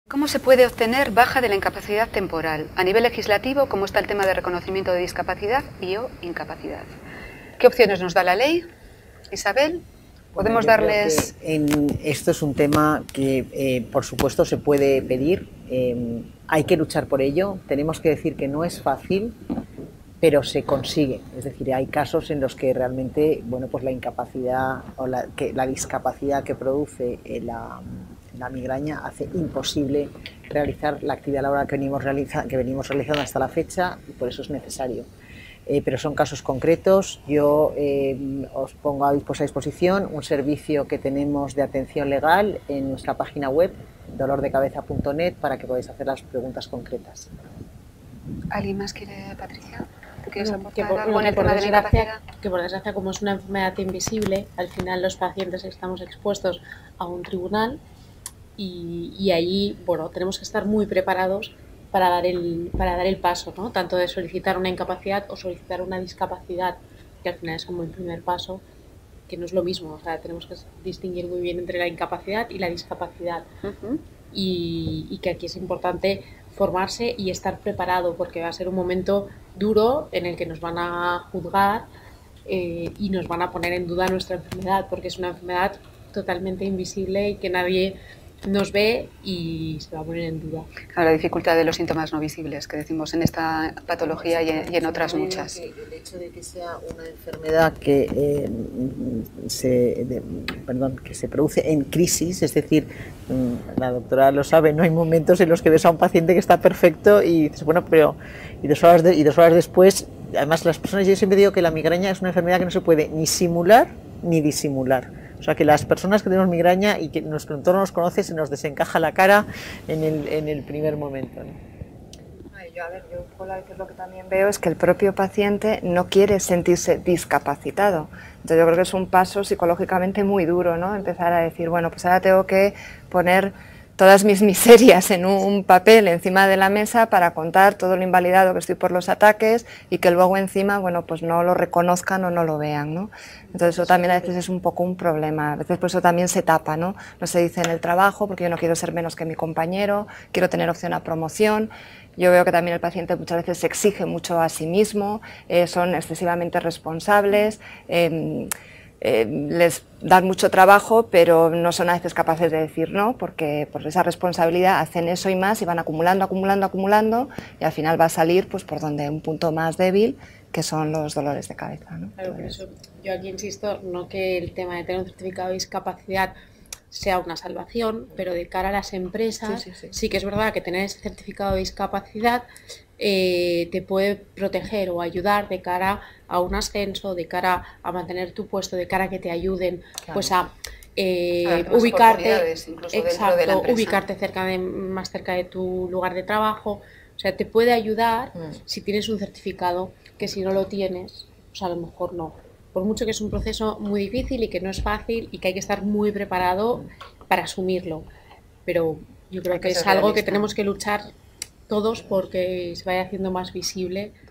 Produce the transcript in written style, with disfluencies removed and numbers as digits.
¿Cómo se puede obtener baja de la incapacidad temporal? A nivel legislativo, ¿cómo está el tema de reconocimiento de discapacidad y o incapacidad? ¿Qué opciones nos da la ley? Isabel, ¿podemos darles...? Esto es un tema que, por supuesto, se puede pedir. Hay que luchar por ello. Tenemos que decir que no es fácil, pero se consigue. Es decir, hay casos en los que realmente, bueno, pues la incapacidad o la discapacidad que produce la migraña hace imposible realizar la actividad laboral que venimos realizando hasta la fecha, y por eso es necesario. Pero son casos concretos. Yo os pongo a disposición un servicio que tenemos de atención legal en nuestra página web, dolordecabeza.net, para que podáis hacer las preguntas concretas. ¿Alguien más quiere, Patricia? ¿Tú quieres Bueno, aportar algo en el tema de la incapacidad? Que por desgracia, como es una enfermedad invisible, al final los pacientes estamos expuestos a un tribunal y ahí, bueno, tenemos que estar muy preparados para dar el paso, ¿no? Tanto de solicitar una incapacidad o solicitar una discapacidad, que al final es como el primer paso, que no es lo mismo. O sea, tenemos que distinguir muy bien entre la incapacidad y la discapacidad. Y que aquí es importante formarse y estar preparado, porque va a ser un momento duro en el que nos van a juzgar y nos van a poner en duda nuestra enfermedad, porque es una enfermedad totalmente invisible y que nadie nos ve y se va a poner en duda. Claro, la dificultad de los síntomas no visibles que decimos en esta patología y en otras muchas. El hecho de que sea una enfermedad que se produce en crisis, es decir, la doctora lo sabe, no hay momentos en los que ves a un paciente que está perfecto y dices, bueno, pero y dos horas después, además las personas, yo siempre digo que la migraña es una enfermedad que no se puede ni simular ni disimular. O sea, que las personas que tenemos migraña y que nuestro entorno nos conoce, se nos desencaja la cara en el primer momento, ¿no? Yo a veces lo que también veo es que el propio paciente no quiere sentirse discapacitado. Entonces yo creo que es un paso psicológicamente muy duro, ¿no? Empezar a decir, bueno, pues ahora tengo que poner todas mis miserias en un papel encima de la mesa para contar todo lo invalidado que estoy por los ataques y que luego encima, bueno, pues no lo reconozcan o no lo vean, ¿no? Entonces eso también a veces es un poco un problema, a veces por eso también se tapa, ¿no? No se dice en el trabajo porque yo no quiero ser menos que mi compañero, quiero tener opción a promoción. Yo veo que también el paciente muchas veces se exige mucho a sí mismo, son excesivamente responsables, les dan mucho trabajo, pero no son a veces capaces de decir no, porque por esa responsabilidad hacen eso y más y van acumulando y al final va a salir pues por donde un punto más débil, que son los dolores de cabeza, ¿no? Claro, por eso yo aquí insisto, no que el tema de tener un certificado de discapacidad sea una salvación, pero de cara a las empresas sí que es verdad que tener ese certificado de discapacidad te puede proteger o ayudar de cara a un ascenso, de cara a mantener tu puesto, de cara a que te ayuden, claro, pues a ubicarte, exacto, ubicarte más cerca de tu lugar de trabajo. O sea, te puede ayudar si tienes un certificado, que si no lo tienes, pues a lo mejor no. Por mucho que es un proceso muy difícil y que no es fácil y que hay que estar muy preparado para asumirlo. Pero yo creo que es algo que tenemos que luchar todos porque se vaya haciendo más visible